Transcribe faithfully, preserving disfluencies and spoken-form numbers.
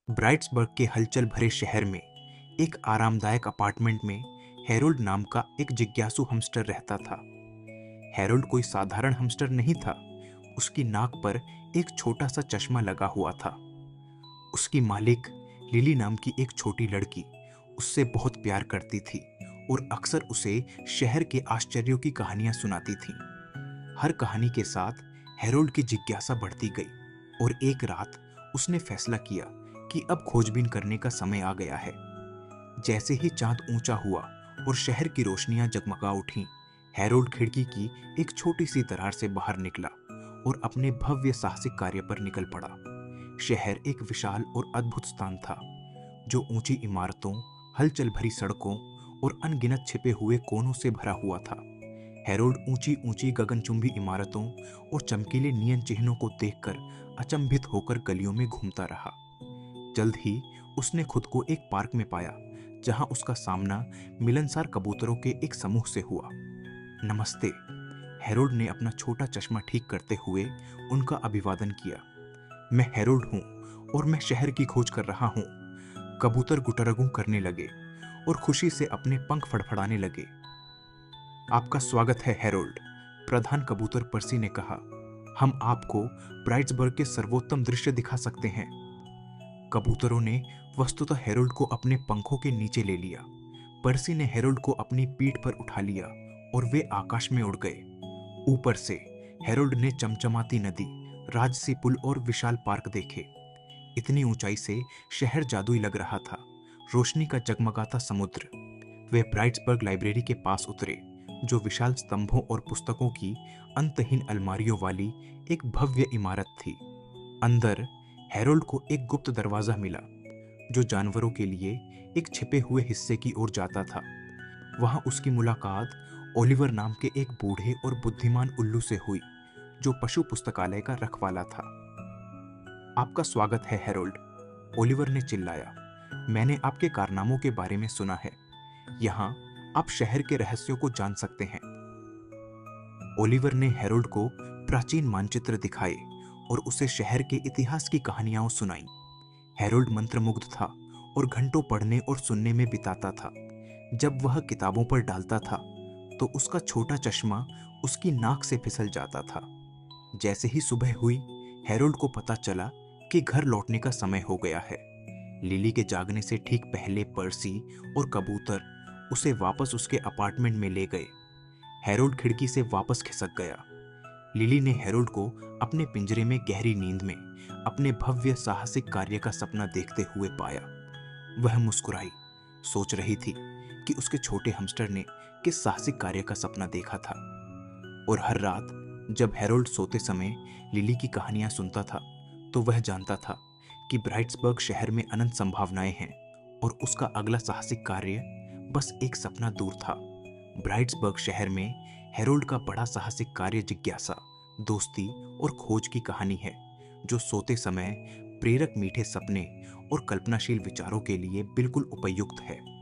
ब्राइट्सबर्ग के हलचल भरे शहर में एक आरामदायक अपार्टमेंट में हैरोल्ड नाम का एक जिज्ञासु हमस्टर रहता था। हैरोल्ड कोई साधारण हमस्टर नहीं था। उसकी नाक पर एक छोटा सा चश्मा लगा हुआ था। उसकी मालिक लिली नाम की एक छोटी लड़की उससे बहुत प्यार करती थी और अक्सर उसे शहर के आश्चर्यों की कहानियां सुनाती थी। हर कहानी के साथ हैरोल्ड की जिज्ञासा बढ़ती गई और एक रात उसने फैसला किया कि अब खोजबीन करने का समय आ गया है। जैसे ही चांद ऊंचा हुआ और शहर की रोशनियां जगमगा उठीं, हैरोल्ड खिड़की की एक छोटी सी दरार से बाहर निकला और अपने भव्य साहसिक कार्य पर निकल पड़ा। शहर एक विशाल और अद्भुत स्थान था, जो ऊंची इमारतों, हलचल भरी सड़कों और अनगिनत छिपे हुए कोनों से भरा हुआ था। हैरोल्ड ऊंची ऊंची गगनचुंबी इमारतों और चमकीले नियन चिन्हों को देखकर अचंभित होकर गलियों में घूमता रहा। जल्द ही उसने खुद को एक पार्क में पाया, जहां उसका सामना मिलनसार कबूतरों के एक समूह से हुआ। नमस्ते, हैरोल्ड ने अपना छोटा चश्मा ठीक करते हुए उनका अभिवादन किया। मैं हैरोल्ड हूँ और मैं शहर की खोज कर रहा हूँ। कबूतर गुटरगू करने लगे और खुशी से अपने पंख फड़फड़ाने लगे। आपका स्वागत है हैरोल्ड, प्रधान कबूतर पर्सी ने कहा। हम आपको ब्राइट्सबर्ग के सर्वोत्तम दृश्य दिखा सकते हैं। कबूतरों ने वस्तुतः हैरोल्ड को अपने पंखों के नीचे ले लिया। पर्सी ने हैरोल्ड को अपनी पीठ पर उठा लिया और वे आकाश में उड़ गए। ऊपर से हैरोल्ड ने चमचमाती नदी, राजसी पुल और विशाल पार्क देखे। इतनी ऊंचाई से शहर जादुई लग रहा था। रोशनी का जगमगाता समुद्र। वे ब्राइट्सबर्ग लाइब्रेरी के पास उतरे, जो विशाल स्तंभों और पुस्तकों की अंतहीन अलमारियों वाली एक भव्य इमारत थी। अंदर हैरोल्ड को एक गुप्त दरवाजा मिला, जो जानवरों के लिए एक छिपे हुए हिस्से की ओर जाता था। वहां उसकी मुलाकात ओलिवर नाम के एक बूढ़े और बुद्धिमान उल्लू से हुई, जो पशु पुस्तकालय का रखवाला था। आपका स्वागत है हैरोल्ड, ओलिवर ने चिल्लाया। मैंने आपके कारनामों के बारे में सुना है। यहाँ आप शहर के रहस्यों को जान सकते हैं। ओलिवर ने हैरोल्ड को प्राचीन मानचित्र दिखाए और उसे शहर के इतिहास की कहानियां सुनाई। हैरोल्ड मंत्रमुग्ध था और घंटों पढ़ने और सुनने में बिताता था। जब वह किताबों पर डालता था, तो उसका छोटा चश्मा उसकी नाक से फिसल जाता था। जैसे ही सुबह हुई, हैरोल्ड को पता चला कि घर लौटने का समय हो गया है। लिली के जागने से ठीक पहले पर्सी और कबूतर उसे वापस उसके अपार्टमेंट में ले गए। हैरोल्ड खिड़की से वापस खिसक गया। लिली ने हैरोल्ड को अपने पिंजरे में गहरी नींद में अपने भव्य साहसिक कार्य का सपना देखते हुए पाया। वह मुस्कुराई, सोच रही थी कि उसके छोटे हमस्टर ने किस साहसिक कार्य का सपना देखा था। और हर रात जब हैरोल्ड सोते समय लिली की कहानियां सुनता था, तो वह जानता था कि ब्राइट्सबर्ग शहर में अनंत संभावनाएं हैं और उसका अगला साहसिक कार्य बस एक सपना दूर था। ब्राइट्सबर्ग शहर में हैरोल्ड का बड़ा साहसिक कार्य जिज्ञासा, दोस्ती और खोज की कहानी है, जो सोते समय प्रेरक मीठे सपने और कल्पनाशील विचारों के लिए बिल्कुल उपयुक्त है।